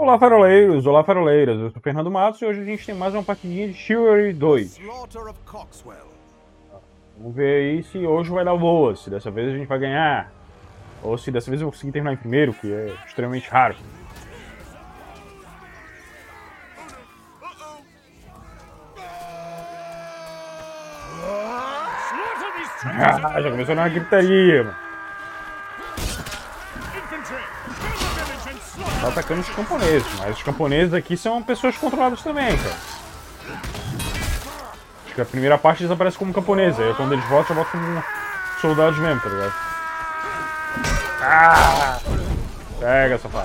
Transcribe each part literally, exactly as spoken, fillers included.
Olá, faroleiros! Olá, faroleiras! Eu sou o Fernando Matos e hoje a gente tem mais uma partidinha de Chivalry dois. Vamos ver aí se hoje vai dar boa, se dessa vez a gente vai ganhar. Ou se dessa vez eu vou conseguir terminar em primeiro, que é extremamente raro. Ah, já começou na gritaria, mano. Tá atacando os camponeses, mas os camponeses aqui são pessoas controladas também, cara. Acho que a primeira parte eles aparecem como camponeses, aí quando eles voltam, já voltam como soldados mesmo, tá ligado? Ah! Pega, safado.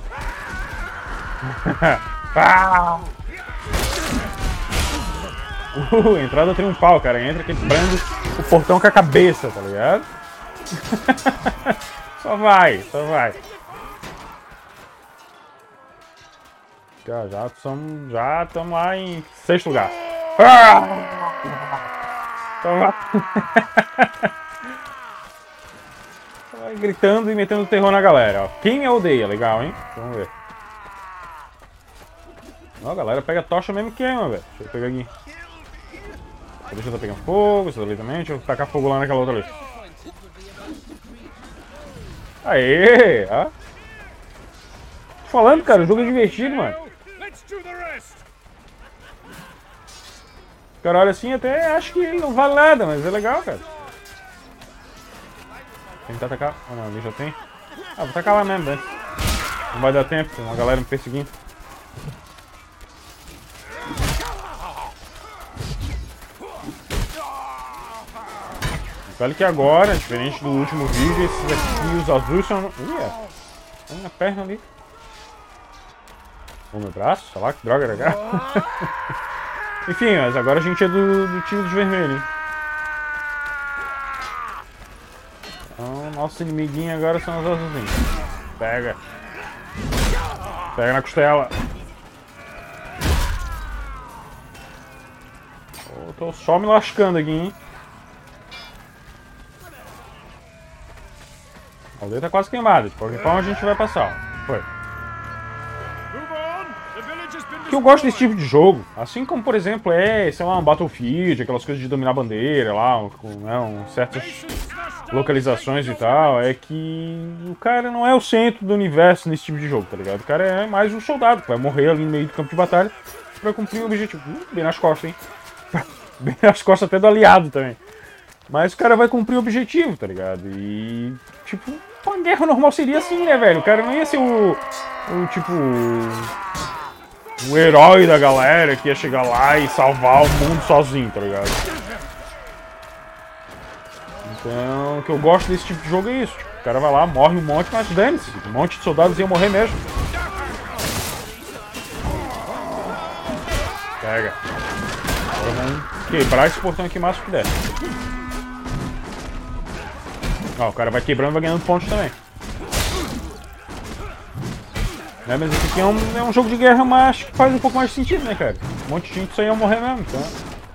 Ah! Uh, entrada triunfal, cara. Entra quebrando o portão com a cabeça, tá ligado? Só vai, só vai. Já já estamos já estamos lá em sexto lugar. Ah! Toma. Vai gritando e metendo terror na galera. Ó. Quem me odeia, legal, hein? Vamos ver. Ó, a galera pega a tocha mesmo e queima, velho. Deixa eu pegar aqui. Deixa eu tá pegando fogo, essa ali também. Deixa eu tacar fogo lá naquela outra ali. Aê! Ó. Tô falando, cara, o jogo é divertido, mano. Cara, olha assim, até acho que não vale nada, mas é legal, cara. Tentar atacar. Ah, não, ali já tem. Ah, vou tacar lá mesmo, velho. Não vai dar tempo, tem uma galera me perseguindo. Olha que agora, diferente do último vídeo, esses aqui, os azuis são... Ui, é. Tem minha perna ali. O meu braço, sei lá que droga era aquela. Enfim, mas agora a gente é do, do time dos vermelhos. Então, nosso inimiguinho agora são os azulzinhos. Pega. Pega na costela. Oh, tô só me lascando aqui, hein. A aldeia tá quase queimada, de qualquer forma a gente vai passar. Ó. Foi. O que eu gosto desse tipo de jogo, assim como por exemplo é, sei lá, um Battlefield, aquelas coisas de dominar bandeira lá, com né, um, certas localizações e tal, é que o cara não é o centro do universo nesse tipo de jogo, tá ligado? O cara é mais um soldado que vai morrer ali no meio do campo de batalha pra cumprir o objetivo. Uh, bem nas costas, hein? Bem nas costas até do aliado também. Mas o cara vai cumprir o objetivo, tá ligado? E, tipo, uma guerra normal seria assim, né, velho? O cara não ia ser o, o tipo... o herói da galera que ia chegar lá e salvar o mundo sozinho, tá ligado? Então, o que eu gosto desse tipo de jogo é isso. Tipo, o cara vai lá, morre um monte, mas dane-se. Um monte de soldados iam morrer mesmo. Pega. Agora vamos quebrar esse portão aqui o máximo que der. Ó, o cara vai quebrando e vai ganhando pontos também. É, mas esse aqui é um, é um jogo de guerra, mas que faz um pouco mais de sentido, né, cara? Um monte de gente só ia morrer mesmo, então...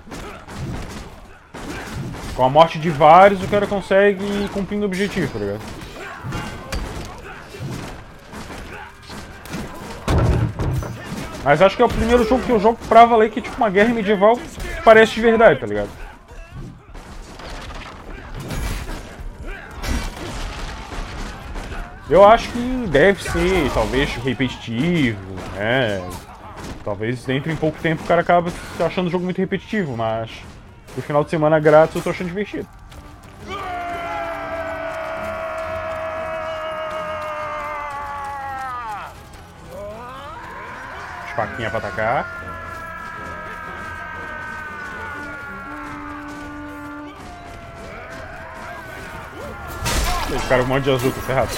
Com a morte de vários, o cara consegue ir cumprindo o objetivo, tá ligado? Mas acho que é o primeiro jogo que eu jogo pra valer que, tipo, uma guerra medieval parece de verdade, tá ligado? Eu acho que deve ser, talvez, repetitivo, né? Talvez dentro em pouco tempo o cara acaba achando o jogo muito repetitivo, mas no final de semana grátis eu tô achando divertido. Faquinha pra atacar. Esse cara é um monte de azul, tá ferrado.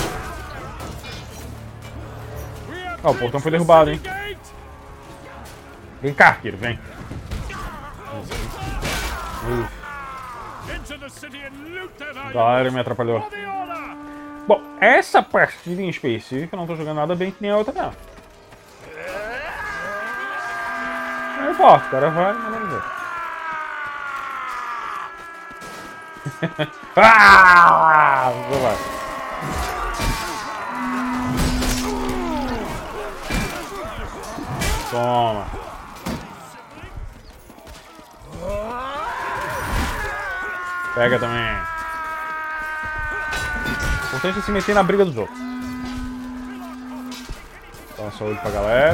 Ó, oh, o portão foi derrubado, hein? Vem cá, arqueiro, vem. A galera me atrapalhou. Bom, essa partida em específico eu não tô jogando nada bem que nem a outra, não. Não importa, o cara vai, mas vamos ver. Ah! Vamos lá. Toma. Pega também. O importante é se meter na briga dos outros. Dá uma saúde pra galera.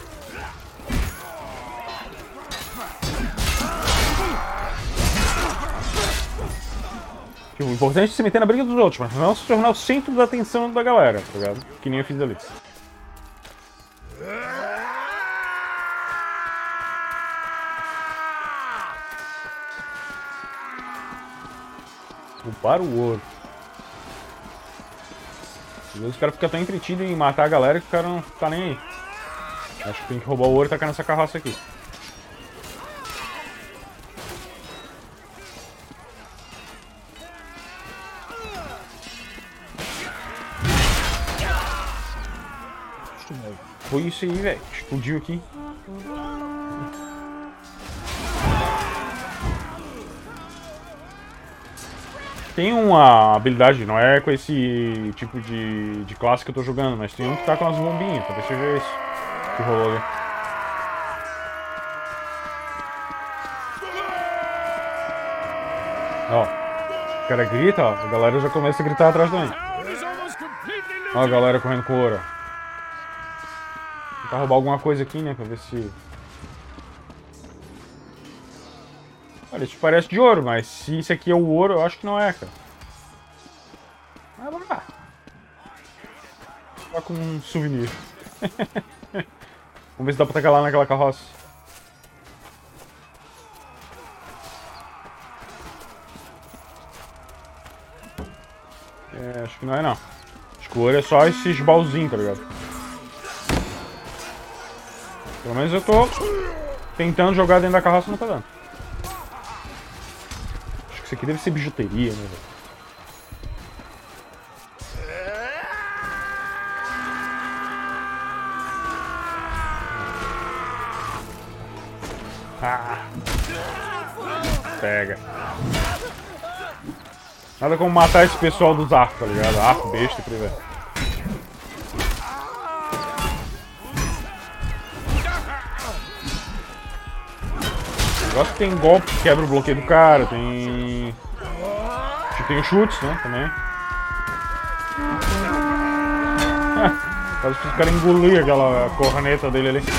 O importante é se meter na briga dos outros, mas não se tornar o centro da atenção da galera, tá ligado? Que nem eu fiz ali. Roubar o ouro. Às vezes o cara fica tão entretido em matar a galera que o cara não tá nem aí. Acho que tem que roubar o ouro e tacar nessa carroça aqui. Foi isso aí, velho. Explodiu aqui. Tem uma habilidade, não é com esse tipo de, de classe que eu tô jogando, mas tem um que tá com as bombinhas, talvez seja esse que rolou ali. Ó, o cara grita, ó, a galera já começa a gritar atrás também. Ó a galera correndo com ouro. Tentar roubar alguma coisa aqui, né, pra ver se... Olha, isso parece de ouro, mas se isso aqui é o ouro, eu acho que não é, cara. Mas vamos lá. Só com um souvenir. Vamos ver se dá pra tacar lá naquela carroça. É, acho que não é, não. Acho que o ouro é só esses baúzinhos, tá ligado? Pelo menos eu tô tentando jogar dentro da carroça e não tá dando. Isso aqui deve ser bijuteria, né, velho? Ah. Pega. Nada como matar esse pessoal dos arcos, tá ligado? Arco, besta, por aí, velho. O negócio tem golpe que quebra o bloqueio do cara, tem... tem chutes, né, também. Quase que os caras engolir aquela corneta dele ali.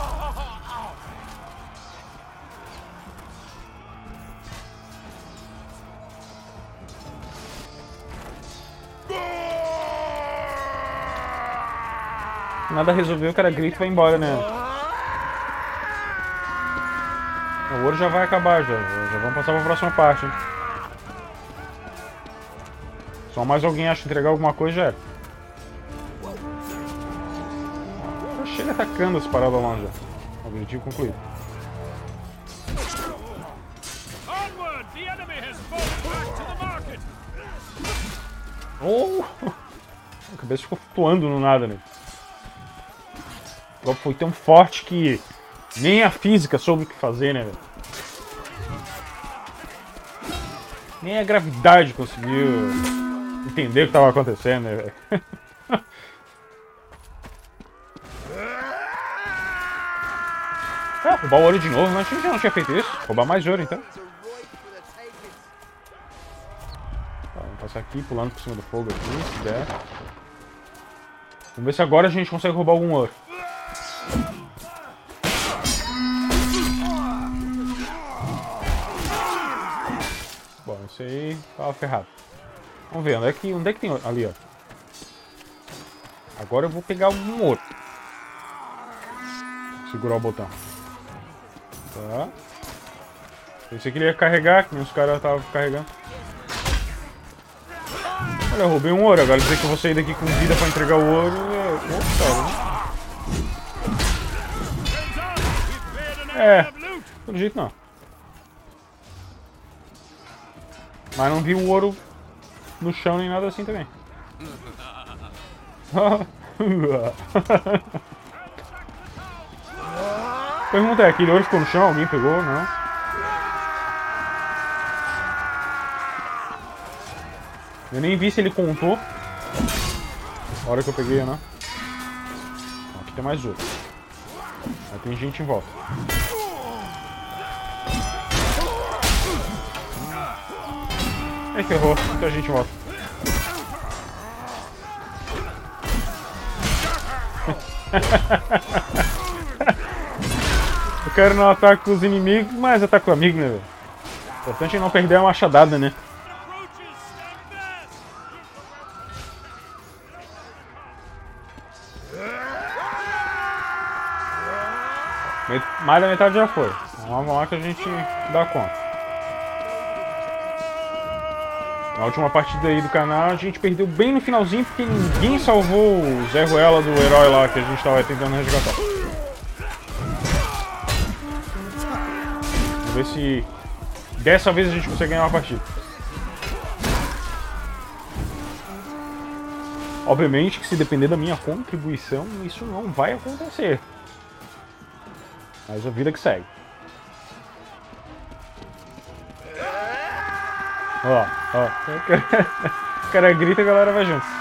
Nada resolveu, o cara grita e vai embora, né? O ouro já vai acabar, já. Já vamos passar para a próxima parte, hein? Só mais alguém acha entregar alguma coisa, já era. Já chega atacando as paradas lá já. Objetivo concluído. Oh! A cabeça ficou flutuando no nada, né? O golpe foi tão forte que nem a física soube o que fazer, né, velho? Nem a gravidade conseguiu entender o que estava acontecendo, né, velho? Ah, roubar o ouro de novo, mas a gente já não tinha feito isso. Roubar mais ouro, então. Tá, vamos passar aqui, pulando por cima do fogo aqui, se der. Vamos ver se agora a gente consegue roubar algum ouro. Bom, isso aí tava ferrado. Vamos ver, onde é que, onde é que tem ouro? Ali, ó. Agora eu vou pegar algum ouro. Segurar o botão. Tá. Pensei que ele ia carregar, que nem os caras estavam carregando. Olha, eu roubei um ouro. Agora dizer que eu vou sair daqui com vida pra entregar o ouro. É, é pelo jeito não. Mas não vi o ouro no chão nem nada assim também. Pergunta é, aquele ouro ficou no chão? Alguém pegou? Não? Eu nem vi se ele contou. A hora que eu peguei, né? Aqui tem mais ouro. Aí tem gente em volta. Ai, ferrou. Muita gente em volta. Eu quero não atacar os inimigos, mas ataco o amigo, né, velho? O importante é não perder a machadada, né? Mais da metade já foi. Vamos lá que a gente dá conta. Na última partida aí do canal a gente perdeu bem no finalzinho porque ninguém salvou o Zé Ruela do herói lá que a gente estava tentando resgatar. Vamos ver se dessa vez a gente consegue ganhar uma partida. Obviamente que se depender da minha contribuição, isso não vai acontecer. Mas a vida que segue. Ó, ó. O cara grita e a galera vai junto.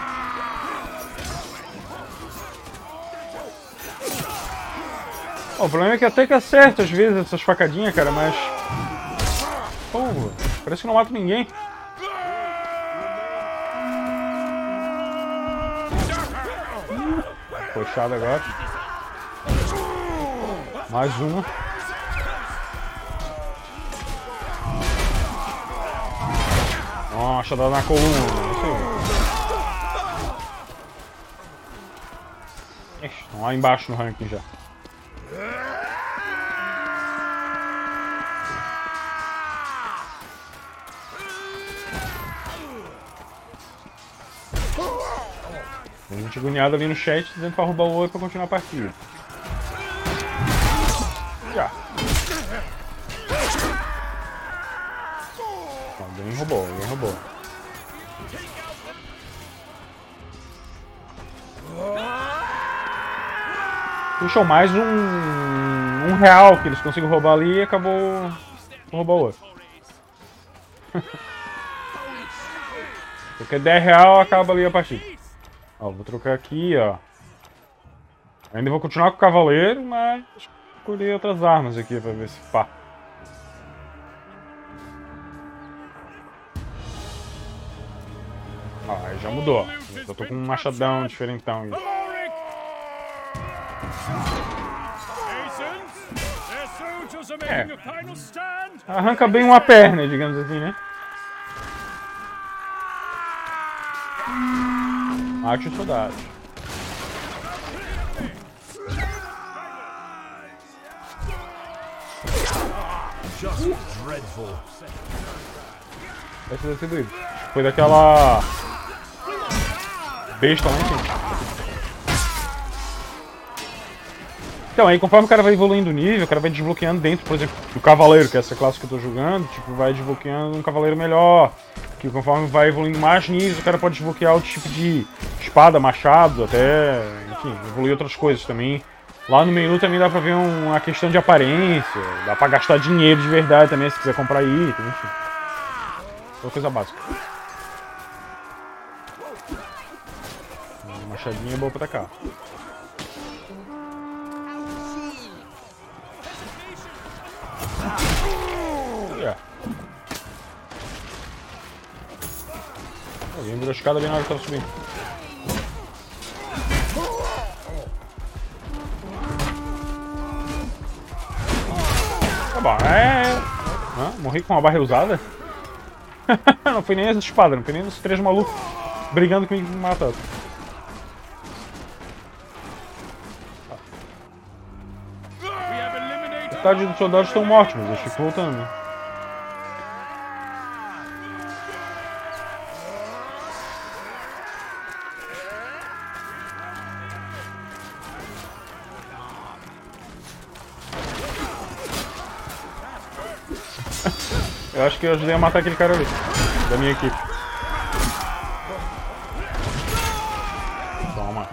Ó, o problema é que até que acerta às vezes essas facadinhas, cara, mas... Pô, parece que não mata ninguém. Puxado agora. Mais uma. Nossa, dá na coluna. Estão lá embaixo no ranking já. Tem gente agoniada ali no chat dizendo pra roubar o ouro pra continuar a partida. Já. Alguém roubou, alguém roubou. Puxou mais um, um real que eles conseguiram roubar ali e acabou roubando o outro. Porque dez real acaba ali a partida. Ó, vou trocar aqui, ó. Ainda vou continuar com o cavaleiro, mas escolher outras armas aqui pra ver se pá. Ah, aí já mudou. Eu tô com um machadão diferentão aí. É. Arranca bem uma perna, digamos assim, né? Mate os soldados. Esse deve ter doído. Foi daquela besta lá em cima. Então, aí conforme o cara vai evoluindo o nível, o cara vai desbloqueando dentro, por exemplo, do cavaleiro, que é essa classe que eu tô jogando, tipo, vai desbloqueando um cavaleiro melhor. Que conforme vai evoluindo mais níveis, o cara pode desbloquear outro tipo de espada, machado, até, enfim, evoluir outras coisas também. Lá no menu também dá pra ver uma questão de aparência, dá pra gastar dinheiro de verdade também, se quiser comprar item, enfim. Toda coisa básica. Uma machadinha é boa pra atacar. Yeah. Alguém virou a escada bem na hora que tava subindo. Tá bom, é... Ah, morri com uma barra usada? Não foi nem essa espada, não foi nem esses três malucos brigando comigo me matando. Metade dos soldados estão mortos, mas eles ficam voltando, né? Eu acho que eu ajudei a matar aquele cara ali, da minha equipe. Toma.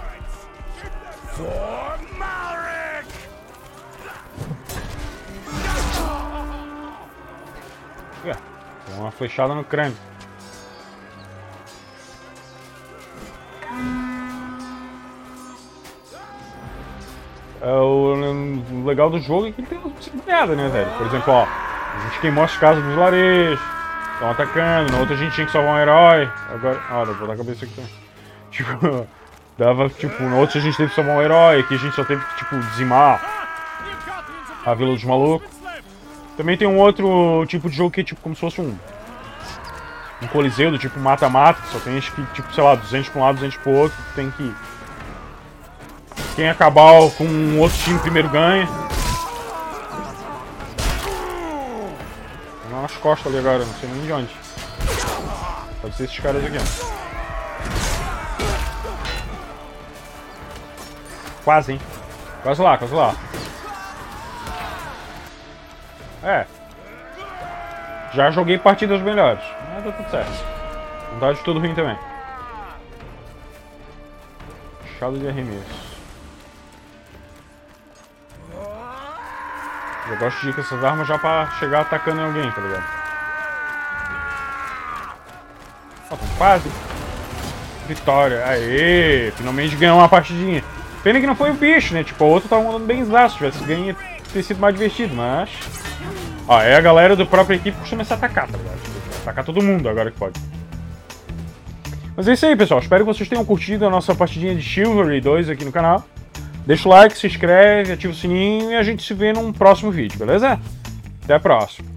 Yeah, uma flechada no crânio. é, o, o legal do jogo é que ele tem uma possibilidade, né, velho? Por exemplo, ó, a gente queimou as casas dos larejos, estão atacando, na outra a gente tinha que salvar um herói. Agora, olha, vou dar a cabeça aqui também. Tipo, dava, tipo, na outra a gente teve que salvar um herói, aqui a gente só teve que, tipo, dizimar a Vila dos Malucos. Também tem um outro tipo de jogo que é tipo como se fosse um um coliseu do tipo mata-mata, que só tem que, tipo, sei lá, duzentos pra um lado, duzentos pro outro, tem que... Quem acabar com um outro time primeiro ganha. Tem lá nas costas ali agora, não sei nem de onde. Pode ser esses caras aqui, ó. Quase, hein? Quase lá, quase lá. É. Já joguei partidas melhores, mas deu tudo certo. Não tá de tudo ruim também. Chado de arremesso. Eu gosto de ir com essas armas já pra chegar atacando em alguém, tá ligado? Ó, tá quase. Vitória. Aê! Finalmente ganhou uma partidinha. Pena que não foi o bicho, né? Tipo, o outro tava mandando bem exato. Se tivesse ganho, ia ter sido mais divertido, mas... Ó, é a galera da própria equipe que costuma se atacar, tá ligado? Atacar todo mundo agora que pode. Mas é isso aí, pessoal. Espero que vocês tenham curtido a nossa partidinha de Chivalry dois aqui no canal. Deixa o like, se inscreve, ativa o sininho e a gente se vê num próximo vídeo, beleza? Até a próxima.